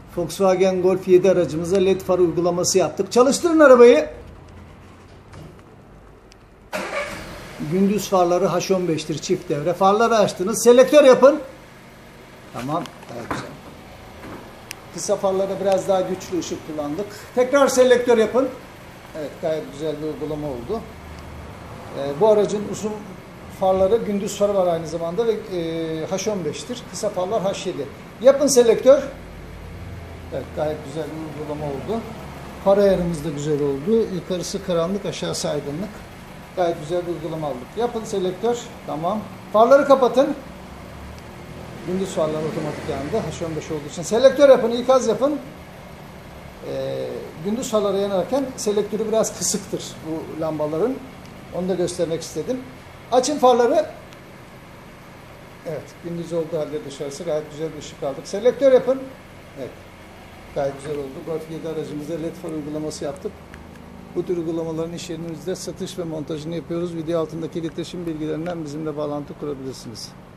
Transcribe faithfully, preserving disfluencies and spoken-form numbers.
Volkswagen Golf yedi aracımıza led far uygulaması yaptık. Çalıştırın arabayı. Gündüz farları H on beş'tir, çift devre. Farları açtınız. Selektör yapın. Tamam. Evet, güzel. Kısa farlara biraz daha güçlü ışık kullandık. Tekrar selektör yapın. Evet, gayet güzel bir uygulama oldu. Ee, bu aracın uzun farları gündüz farı var aynı zamanda ve e, H on beş'tir. Kısa farlar H yedi. Yapın selektör. Evet, gayet güzel bir uygulama oldu. Far ayarımız da güzel oldu. Yukarısı karanlık, aşağısı aydınlık. Gayet güzel bir uygulama aldık. Yapın selektör. Tamam. Farları kapatın. Gündüz farlar otomatik yandı. H on beş olduğu için. Selektör yapın, ikaz yapın. Ee, gündüz farları yanarken selektörü biraz kısıktır bu lambaların. Onu da göstermek istedim. Açın farları. Evet, gündüz olduğu halde dışarısı gayet güzel bir ışık aldık. Selektör yapın. Evet, gayet güzel oldu. Golf yedi aracımızda led far uygulaması yaptık. Bu tür uygulamaların iş yerinizde satış ve montajını yapıyoruz. Video altındaki iletişim bilgilerinden bizimle bağlantı kurabilirsiniz.